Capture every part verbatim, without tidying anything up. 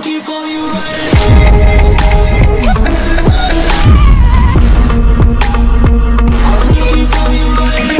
looking for you right I'm looking for you right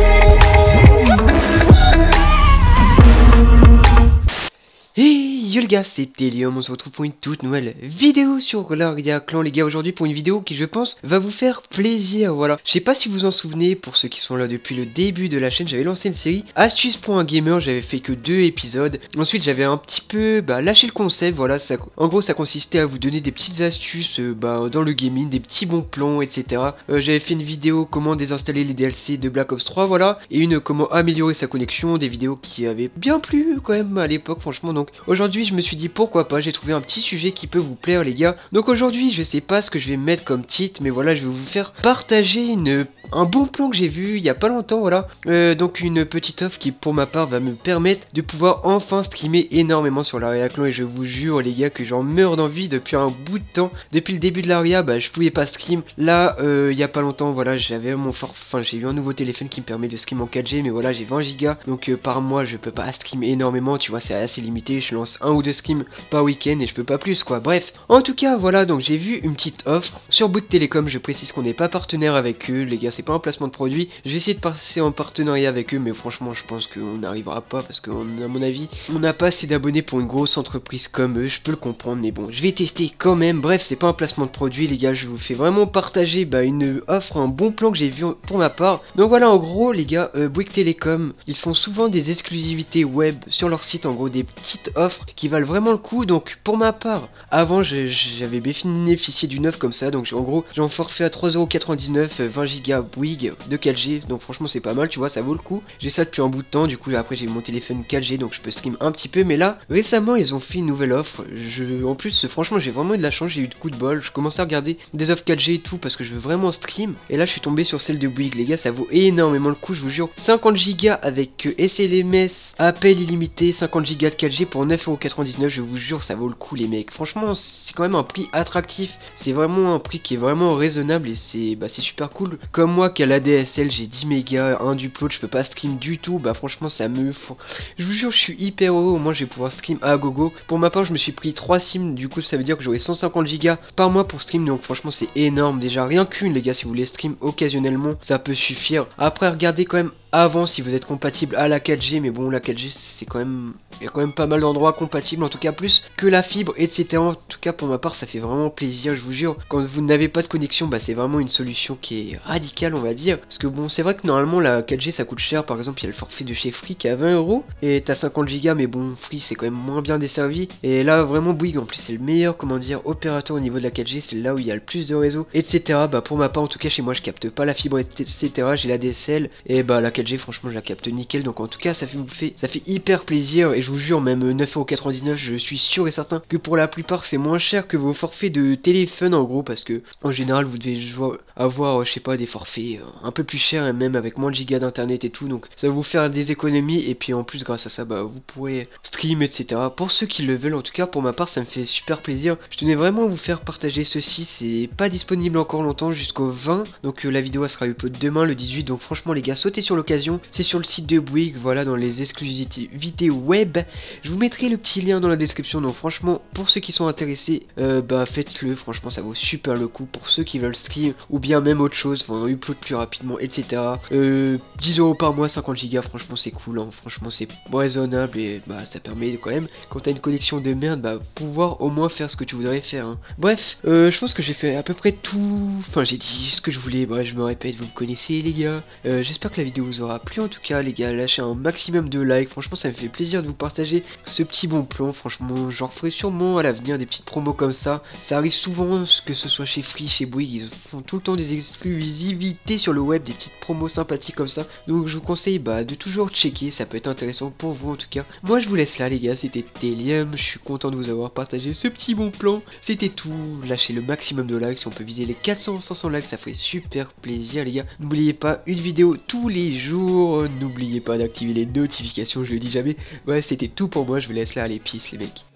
Hey yo les gars, c'est Télium, on se retrouve pour une toute nouvelle vidéo sur l'Aria Clan les gars, aujourd'hui pour une vidéo qui je pense va vous faire plaisir, voilà. Je sais pas si vous vous en souvenez, pour ceux qui sont là depuis le début de la chaîne, j'avais lancé une série Astuces pour un gamer, j'avais fait que deux épisodes. Ensuite j'avais un petit peu bah, lâché le concept, voilà, ça, en gros ça consistait à vous donner des petites astuces euh, bah, dans le gaming, des petits bons plans, et cetera. Euh, j'avais fait une vidéo comment désinstaller les D L C de Black Ops trois, voilà, et une comment améliorer sa connexion, des vidéos qui avaient bien plu quand même à l'époque franchement. Donc aujourd'hui je me suis dit pourquoi pas, j'ai trouvé un petit sujet qui peut vous plaire les gars. Donc aujourd'hui je sais pas ce que je vais mettre comme titre, mais voilà, je vais vous faire partager une, un bon plan que j'ai vu il y a pas longtemps, voilà. Euh, donc une petite offre qui pour ma part va me permettre de pouvoir enfin streamer énormément sur l'Aria Clan, et je vous jure les gars que j'en meurs d'envie depuis un bout de temps. Depuis le début de l'Aria, bah je pouvais pas stream. Là euh, il y a pas longtemps, voilà, j'avais mon fort, enfin j'ai eu un nouveau téléphone qui me permet de stream en quatre G, mais voilà, j'ai vingt gigas, donc euh, par mois je peux pas stream énormément, tu vois, c'est assez limité. Je lance un ou deux streams par week-end et je peux pas plus quoi. Bref, en tout cas voilà, donc j'ai vu une petite offre sur Bouygues Télécom. Je précise qu'on n'est pas partenaire avec eux les gars, c'est pas un placement de produit. Je vais essayer de passer en partenariat avec eux, mais franchement je pense qu'on n'arrivera pas parce que à mon avis on n'a pas assez d'abonnés pour une grosse entreprise comme eux. Je peux le comprendre, mais bon, je vais tester quand même. Bref, c'est pas un placement de produit les gars, je vous fais vraiment partager bah, une offre, un bon plan que j'ai vu pour ma part. Donc voilà, en gros les gars, euh, Bouygues Télécom, ils font souvent des exclusivités web sur leur site, en gros des petites offres qui valent vraiment le coup. Donc pour ma part, avant j'avais bénéficié d'une offre comme ça, donc en gros j'ai un forfait à trois euros quatre-vingt-dix-neuf, vingt gigas Bouygues de quatre G, donc franchement c'est pas mal, tu vois, ça vaut le coup. J'ai ça depuis un bout de temps, du coup après j'ai mon téléphone quatre G, donc je peux stream un petit peu. Mais là récemment ils ont fait une nouvelle offre, je, en plus franchement j'ai vraiment eu de la chance, j'ai eu de coup de bol. Je commençais à regarder des offres quatre G et tout parce que je veux vraiment stream, et là je suis tombé sur celle de Bouygues les gars, ça vaut énormément le coup, je vous jure. Cinquante gigas avec S M S, appel illimité, cinquante gigas de quatre G pour neuf euros quatre-vingt-dix-neuf, je vous jure ça vaut le coup les mecs. Franchement c'est quand même un prix attractif, c'est vraiment un prix qui est vraiment raisonnable, et c'est bah, c'est super cool. Comme moi qui a la D S L, j'ai dix mégas, un d'upload, je peux pas stream du tout, bah franchement ça me... Je vous jure je suis hyper heureux, au moins je vais pouvoir stream à gogo. Pour ma part je me suis pris trois sims, du coup ça veut dire que j'aurai cent cinquante gigas par mois pour stream, donc franchement c'est énorme déjà. Rien qu'une les gars, si vous voulez stream occasionnellement ça peut suffire. Après regardez quand même avant si vous êtes compatible à la quatre G, mais bon la quatre G c'est quand même, il y a quand même pas mal d'endroits compatibles, en tout cas plus que la fibre, etc. En tout cas pour ma part ça fait vraiment plaisir, je vous jure. Quand vous n'avez pas de connexion, bah c'est vraiment une solution qui est radicale on va dire, parce que bon c'est vrai que normalement la quatre G ça coûte cher. Par exemple il y a le forfait de chez Free qui est à vingt euros et t'as cinquante gigas, mais bon Free c'est quand même moins bien desservi, et là vraiment Bouygues en plus c'est le meilleur, comment dire, opérateur au niveau de la quatre G, c'est là où il y a le plus de réseau, etc. Bah pour ma part en tout cas chez moi je capte pas la fibre, etc. J'ai la D S L, et bah la quatre G franchement je la capte nickel, donc en tout cas ça fait, fait, ça fait hyper plaisir. Et je vous jure même neuf euros quatre-vingt-dix-neuf, je suis sûr et certain que pour la plupart c'est moins cher que vos forfaits de téléphone en gros, parce que en général vous devez avoir je sais pas des forfaits un peu plus chers, et même avec moins de gigas d'internet et tout, donc ça va vous faire des économies, et puis en plus grâce à ça bah vous pourrez stream, etc. pour ceux qui le veulent. En tout cas pour ma part ça me fait super plaisir, je tenais vraiment à vous faire partager ceci. C'est pas disponible encore longtemps, jusqu'au vingt, donc euh, la vidéo elle sera upload demain le dix-huit, donc franchement les gars sautez sur l'occasion. C'est sur le site de Bouygues, voilà, dans les exclusivités web. Je vous mettrai le petit lien dans la description, donc franchement pour ceux qui sont intéressés, euh, bah faites-le, franchement ça vaut super le coup. Pour ceux qui veulent stream ou bien même autre chose, enfin upload plus rapidement, etc. euh, dix euros par mois, cinquante gigas, franchement c'est cool, hein. Franchement c'est raisonnable, et bah ça permet quand même, quand t'as une connexion de merde, bah pouvoir au moins faire ce que tu voudrais faire, hein. Bref, euh, je pense que j'ai fait à peu près tout, enfin j'ai dit ce que je voulais. Bref, je me répète, vous me connaissez les gars. euh, j'espère que la vidéo vous aura plu. En tout cas les gars, lâchez un maximum de likes, franchement ça me fait plaisir de vous partager ce petit bon plan. Franchement j'en ferai sûrement à l'avenir des petites promos comme ça, ça arrive souvent, que ce soit chez Free, chez Bouygues, ils font tout le temps des exclusivités sur le web, des petites promos sympathiques comme ça, donc je vous conseille bah, de toujours checker, ça peut être intéressant pour vous. En tout cas moi je vous laisse là les gars, c'était Télium, je suis content de vous avoir partagé ce petit bon plan, c'était tout. Lâchez le maximum de likes, si on peut viser les quatre cents cinq cents likes ça ferait super plaisir les gars. N'oubliez pas, une vidéo tous les jours, n'oubliez pas d'activer les notifications, je le dis jamais. Ouais c'était tout pour moi, je vous laisse là, allez peace les mecs.